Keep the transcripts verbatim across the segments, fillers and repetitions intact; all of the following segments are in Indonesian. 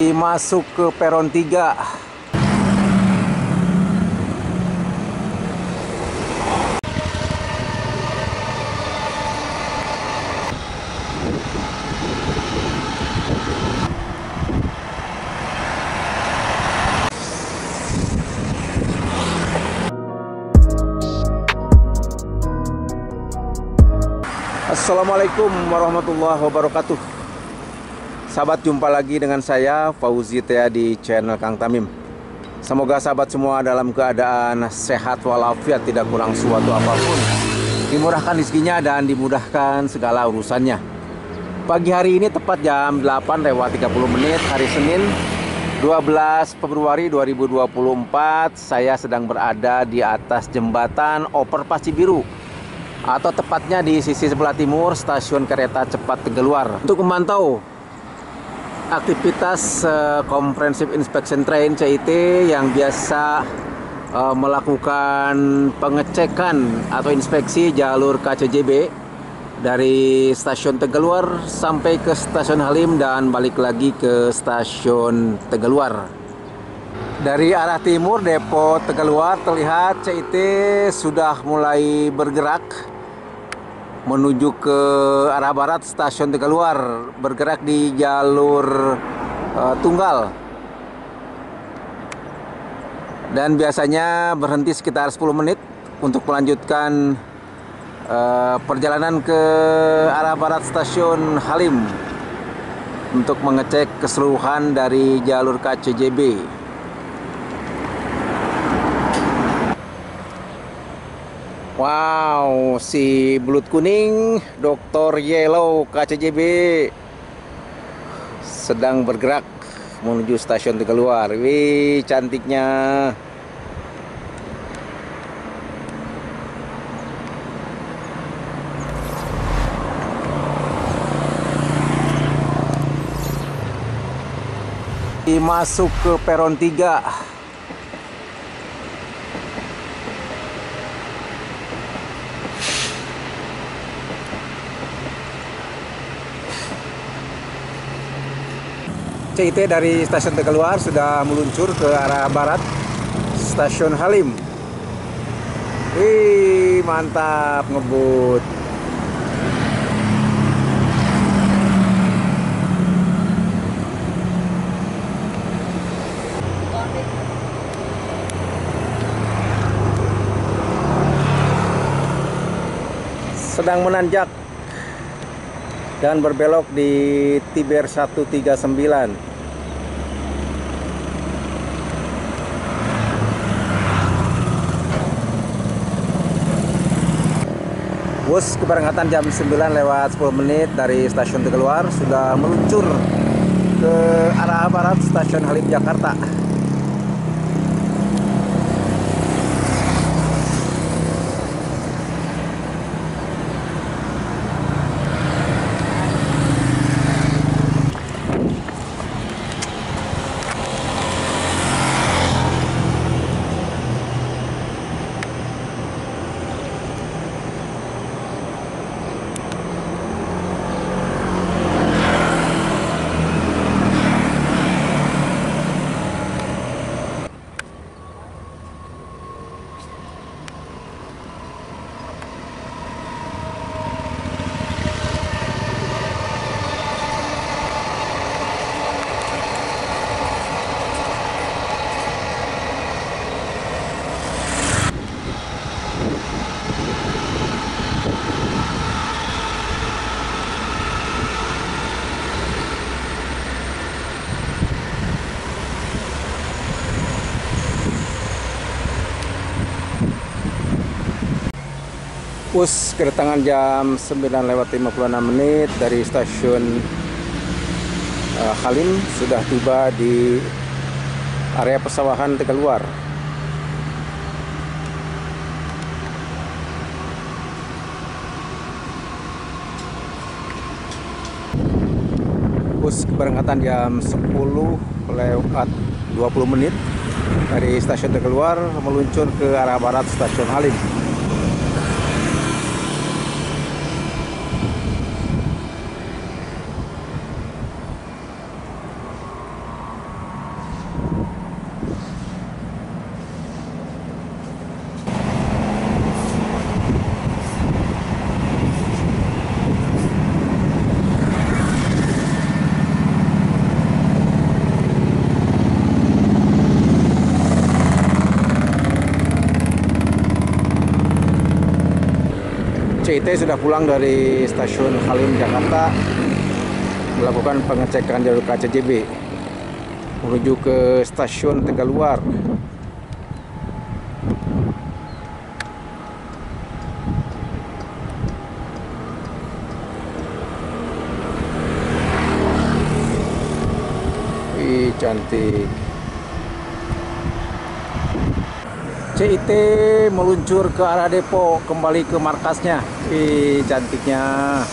Masuk ke peron tiga. Assalamualaikum warahmatullahi wabarakatuh. Sahabat, jumpa lagi dengan saya Fauzi Tea di channel Kang Tamim. Semoga sahabat semua dalam keadaan sehat walafiat, tidak kurang suatu apapun, dimurahkan rezekinya dan dimudahkan segala urusannya. Pagi hari ini tepat jam delapan lewat tiga puluh menit, hari Senin dua belas Februari dua ribu dua puluh empat. Saya sedang berada di atas jembatan Overpass Cibiru, atau tepatnya di sisi sebelah timur stasiun kereta cepat Tegaluar, untuk memantau aktivitas uh, Comprehensive Inspection Train C I T yang biasa uh, melakukan pengecekan atau inspeksi jalur K C J B dari stasiun Tegaluar sampai ke stasiun Halim dan balik lagi ke stasiun Tegaluar. Dari arah timur depo Tegaluar terlihat C I T sudah mulai bergerak menuju ke arah barat stasiun Tegaluar, bergerak di jalur uh, tunggal, dan biasanya berhenti sekitar sepuluh menit untuk melanjutkan uh, perjalanan ke arah barat stasiun Halim untuk mengecek keseluruhan dari jalur K C J B. Wow, si belut kuning Doktor Yellow K C J B sedang bergerak menuju stasiun Tegaluar. Wih, cantiknya. Masuk ke peron tiga. C I T dari stasiun Tegaluar sudah meluncur ke arah barat stasiun Halim. Wih, mantap, ngebut. Sedang menanjak dan berbelok di Tiber seratus tiga puluh sembilan. Bus keberangkatan jam sembilan lewat sepuluh menit dari stasiun Tegaluar sudah meluncur ke arah barat stasiun Halim Jakarta. Bus kedatangan jam sembilan lewat lima puluh enam menit dari stasiun uh, Halim sudah tiba di area persawahan Tegaluar. Bus keberangkatan jam sepuluh lewat dua puluh menit dari stasiun Tegaluar meluncur ke arah barat stasiun Halim. C I T sudah pulang dari stasiun Halim Jakarta melakukan pengecekan jalur K C J B menuju ke stasiun Tegaluar. Wih, cantik. C I T meluncur ke arah depo, kembali ke markasnya. Wih, cantiknya.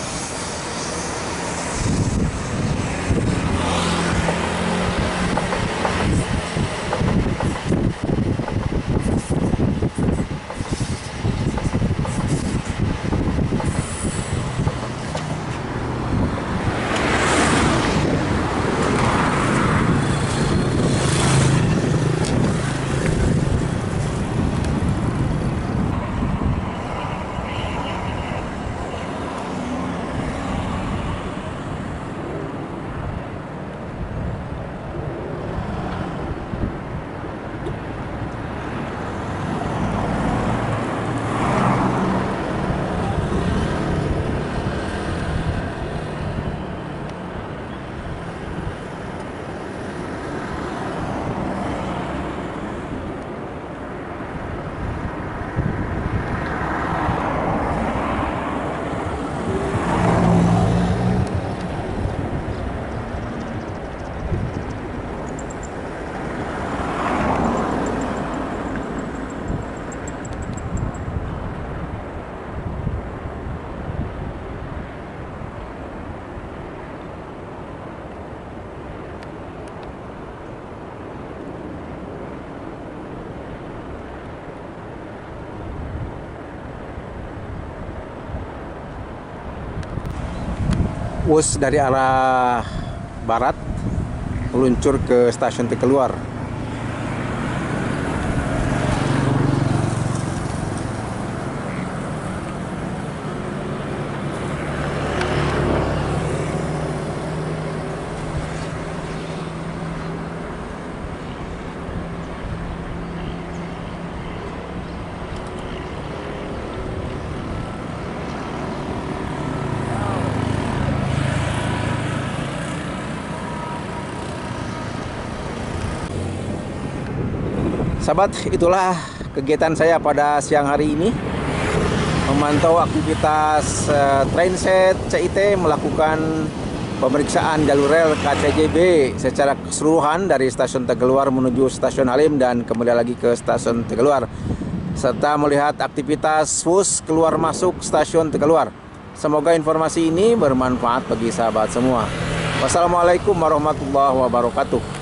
Bus dari arah barat meluncur ke stasiun Tegaluar. Sahabat, itulah kegiatan saya pada siang hari ini, memantau aktivitas uh, trainset C I T melakukan pemeriksaan jalur rel K C J B secara keseluruhan dari stasiun Tegaluar menuju stasiun Halim dan kembali lagi ke stasiun Tegaluar, serta melihat aktivitas bus keluar masuk stasiun Tegaluar. Semoga informasi ini bermanfaat bagi sahabat semua. Wassalamualaikum warahmatullahi wabarakatuh.